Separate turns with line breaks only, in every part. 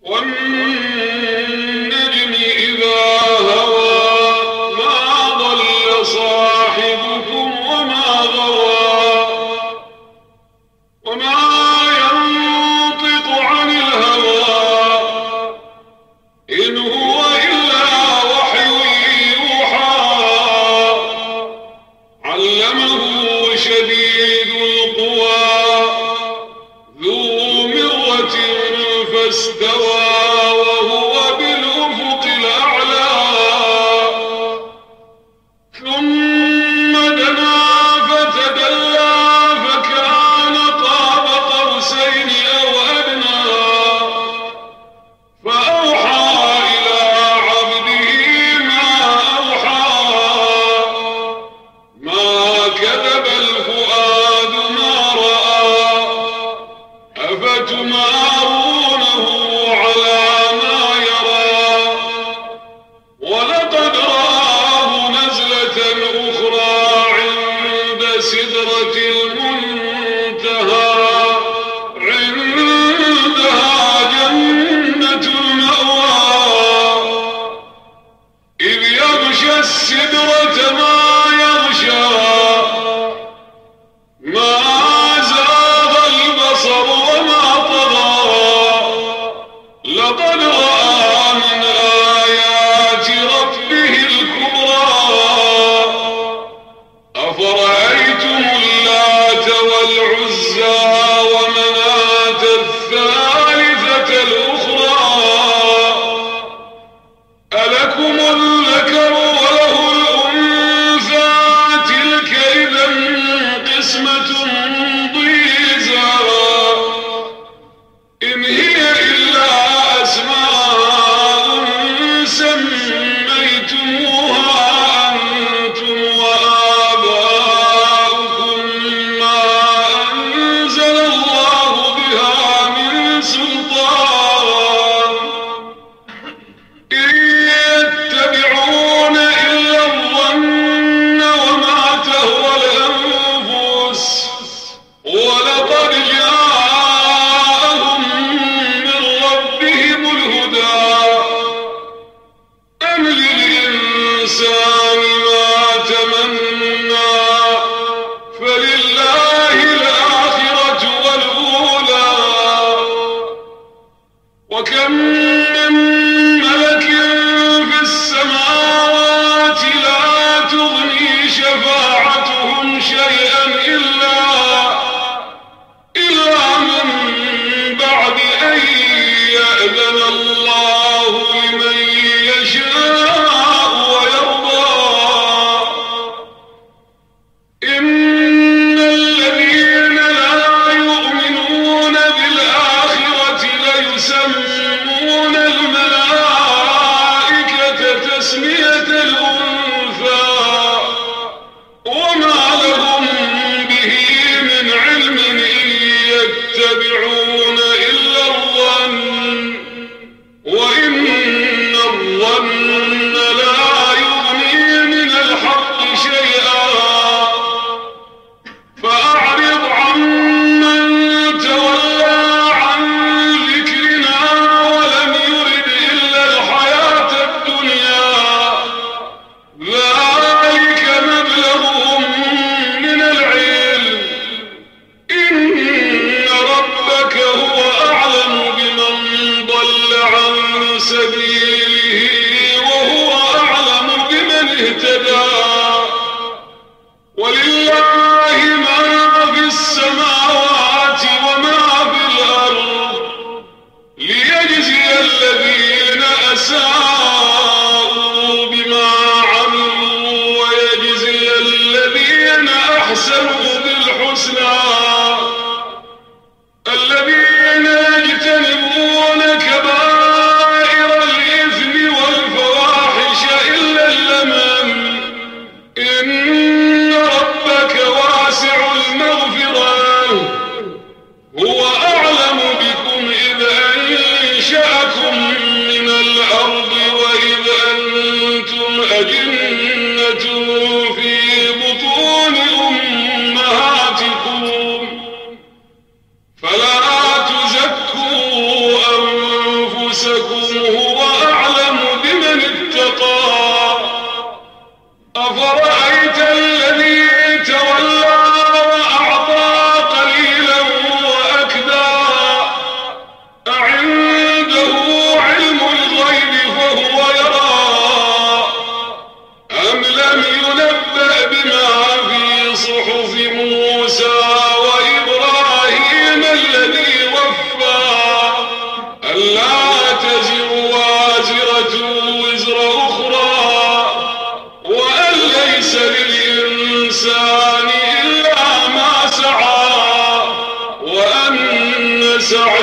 والنجم إذا هوى ما ضل صاحبكم وما غوى وما ينطق عن الهوى إن هو إلا وحي يوحى علمه شديد القوى ذو مرة فاستوى وهو بالأفق الأعلى ثم دنا فتدلى فكان قاب قوسين أو أدنى فأوحى إلى عبده ما أوحى ما كذب الفؤاد ما رأى أفتمارونه على ما يرى ولقد رآه نزلة أخرى عند سدرة المنتهى عندها جنة المأوى إذ يغشى السدرة ما يغشى ما زاغ البصر وما طغى لقد رأى من آيات ربه الكبرى أفرأيتم اللات والعزى ومناة الثالثة الأخرى ألكم الذكر وله الأنثى تلك إذا قسمة ضيزى إن هي إلا أسماء سميتموها أنتم وآباؤكم ما أنزل الله بها من سلطان إن يتبعون إلا الظن وما تهوى الأنفس ولقد جاءهم من ربهم الهدى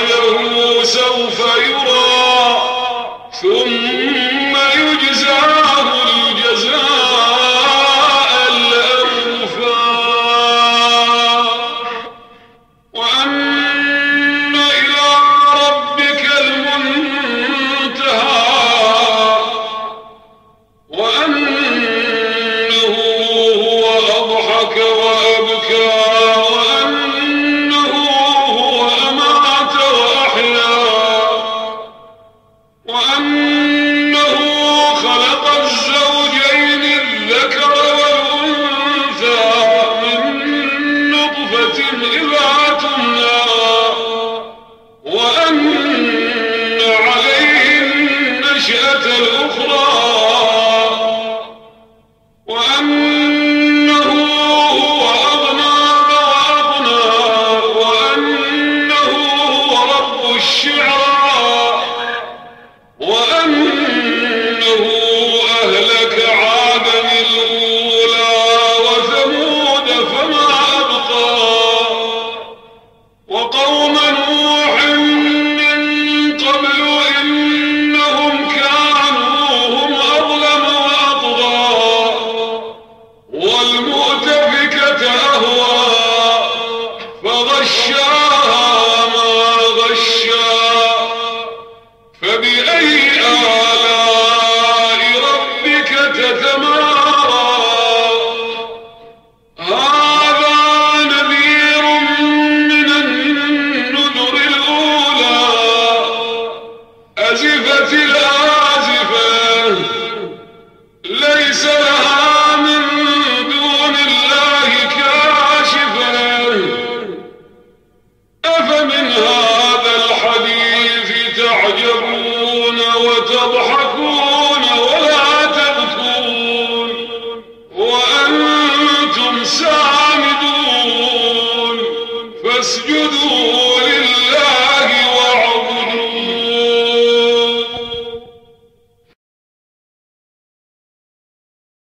سعيه سوف يرى ثم يجزاه الجزاء الأوفى وأن إلى ربك المنتهى وأنه هو أضحك وأبكى وأنه هو أمات وأحيا وأنه خلق الزوجين الذكر والأنثى من نطفة إذا تمنى وأن عليه النشأة الأخرى وأنه هو أغنى وأقنى وأنه هو رب الشعرى